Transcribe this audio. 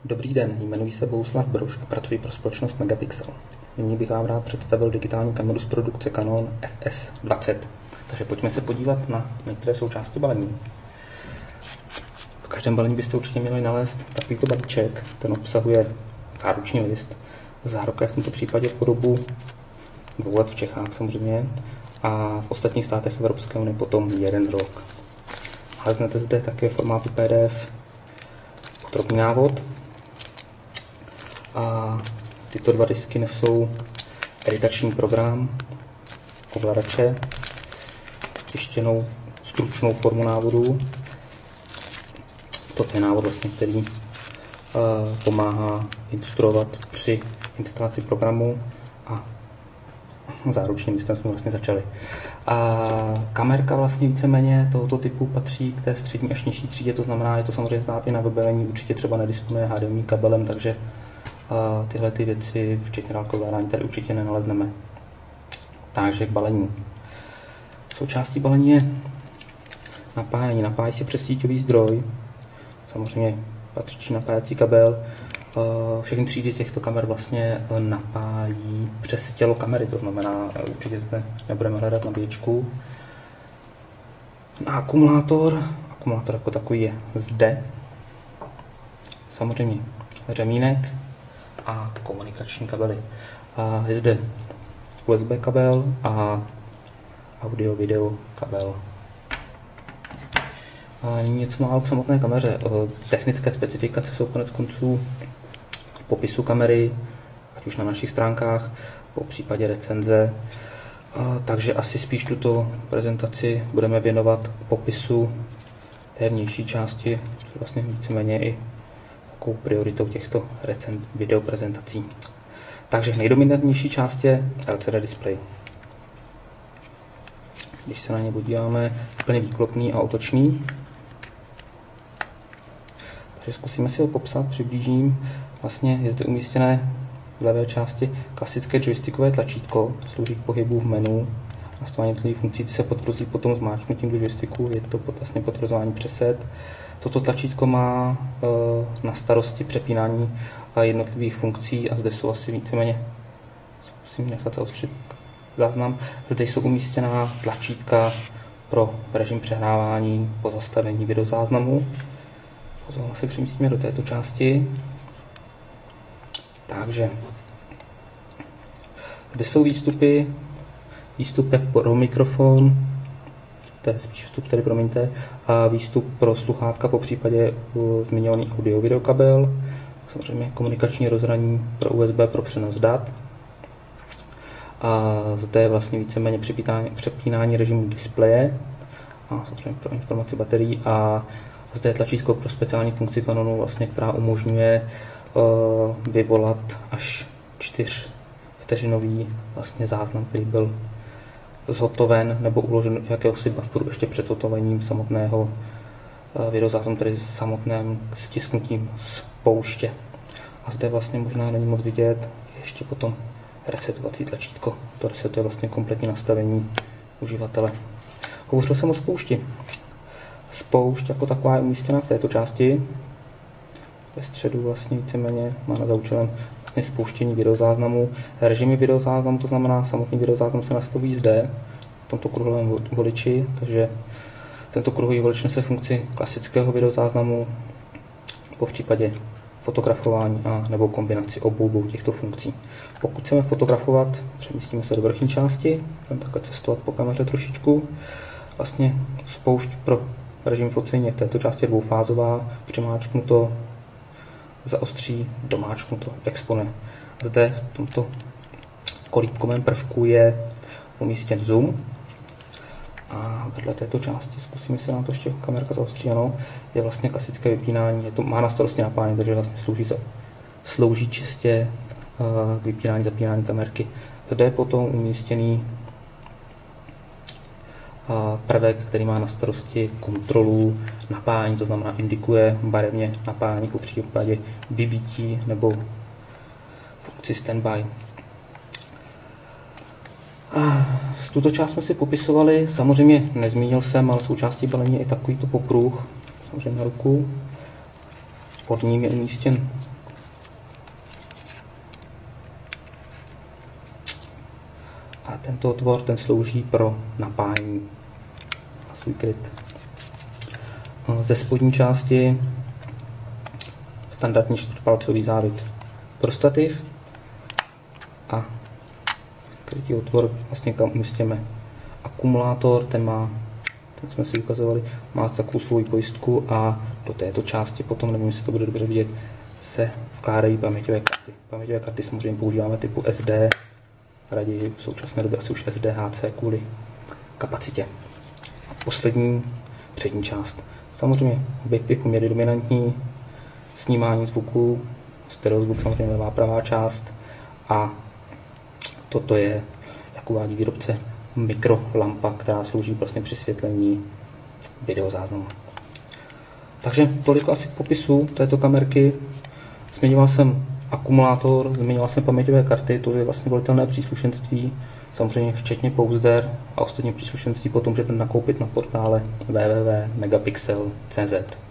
Dobrý den, jmenuji se Bohuslav Brož a pracuji pro společnost Megapixel. Nyní bych vám rád představil digitální kameru z produkce Canon FS20. Takže pojďme se podívat na některé součásti balení. V každém balení byste určitě měli nalézt takovýto balíček. Ten obsahuje záruční list. Záruka je v tomto případě po dobu 2 let v Čechách samozřejmě a v ostatních státech Evropské unie potom 1 rok. Naleznete zde také v formátu PDF podrobný návod. A tyto 2 disky nesou editační program, ovladače, tištěnou stručnou formu návodu. Toto je návod, vlastně, který pomáhá instruovat při instalaci programu a záručním listem jsme vlastně začali. A kamerka vlastně víceméně tohoto typu patří k té střední až nižší třídě, to znamená, je to samozřejmě znát i na vybavení, určitě třeba nedisponuje HDMI kabelem, takže tyhle ty věci, včetně dálkového ovládání, tady určitě nenalezneme. Takže k balení. Součástí balení je napájení. Napájí se přes síťový zdroj, samozřejmě patřičný napájecí kabel. Všechny třídy těchto kamer vlastně napájí přes tělo kamery, to znamená, určitě zde nebudeme hledat nabíječku. Akumulátor jako takový je zde. Samozřejmě řemínek a komunikační kabely. Je zde USB kabel a audio-video kabel. Nyní něco málo k samotné kameře. Technické specifikace jsou konec konců v popisu kamery, ať už na našich stránkách, po případě recenze. Takže asi spíš tuto prezentaci budeme věnovat popisu té vnější části, což je vlastně víceméně i takovou prioritou těchto video prezentací. Takže nejdominantnější část je LCD displej. Když se na ně podíváme, úplně výklopný a otočný. Takže zkusíme si ho popsat, přiblížím. Vlastně je zde umístěné v levé části klasické joystickové tlačítko, slouží k pohybu v menu. Nastavování jednotlivých funkcí ty se potvrzují potom zmáčknutím do joysticku, je to vlastně potvrzování přeset. Toto tlačítko má na starosti přepínání jednotlivých funkcí a zde jsou asi víceméně, zkusím nechat zaostřit záznam, zde jsou umístěná tlačítka pro režim přehrávání, pozastavení videozáznamu. Pozvolna se přemístíme do této části. Takže zde jsou výstupy pro mikrofon, to je spíš vstup, tady promiňte, a výstup pro sluchátka, po případě zmiňovaný audio-video kabel, samozřejmě komunikační rozhraní pro USB pro přenos dat. A zde je vlastně víceméně přepínání režimu displeje a samozřejmě pro informaci baterií a zde je tlačítko pro speciální funkci Canonu, vlastně, která umožňuje vyvolat až 4vteřinový vlastně záznam, který byl zhotoven nebo uložen jakéhosi bufferu ještě před zhotovením samotného videozáznamu, tedy samotným stisknutím z pouště. A zde vlastně možná není moc vidět, ještě potom resetovací tlačítko. To resetuje vlastně kompletní nastavení uživatele. Hovořil jsem o spoušti. Spoušť jako taková je umístěna v této části. Ve středu vlastně víceméně má za účelem vlastně spouštění videozáznamu. Režimy videozáznamu, to znamená samotný videozáznam se nastaví zde, v tomto kruhovém voliči, takže tento kruhový volič nese funkci klasického videozáznamu, po případě fotografování a nebo kombinaci obou těchto funkcí. Pokud chceme fotografovat, přemístíme se do vrchní části, budeme takhle cestovat po kameře trošičku. Vlastně spoušť pro režim focení je v této části dvoufázová, přimáčknuto, zaostří, domáčknuto, expone. Zde v tomto kolíbkovém prvku je umístěn zoom. A vedle této části, zkusíme se na to ještě kamerka zaostří, ano, je vlastně klasické vypínání, má na starosti napájení, takže vlastně slouží čistě k vypínání, zapínání kamerky. Zde je potom umístěný prvek, který má na starosti kontrolu napájení, to znamená indikuje barevně napájení po případě vybití nebo funkci standby. Tuto část jsme si popisovali, samozřejmě nezmínil jsem, ale součástí balení je i takovýto popruh, samozřejmě na ruku. Pod ním je umístěn Tento otvor ten slouží pro napájení na svůj kryt. Ze spodní části standardní čtvrtpalcový závit pro stativ a krytý otvor, vlastně kam umístěme akumulátor, ten jsme si ukazovali, má takovou svou pojistku a do této části potom, nevím, jestli to bude dobře vidět, se vkládají paměťové karty. Paměťové karty samozřejmě používáme typu SD, raději v současné době asi už SDHC kvůli kapacitě. A poslední, přední část. Samozřejmě objektiv poměrně dominantní, snímání zvuku, stereozvuk samozřejmě levá pravá část a toto je, jak uvádí výrobce, mikrolampa, která slouží vlastně při světlení videozáznamu. Takže toliko asi k popisu této kamerky. Zmiňoval jsem akumulátor, zmiňoval jsem paměťové karty, to je vlastně volitelné příslušenství, samozřejmě včetně pouzder a ostatní příslušenství potom můžete nakoupit na portále www.megapixel.cz.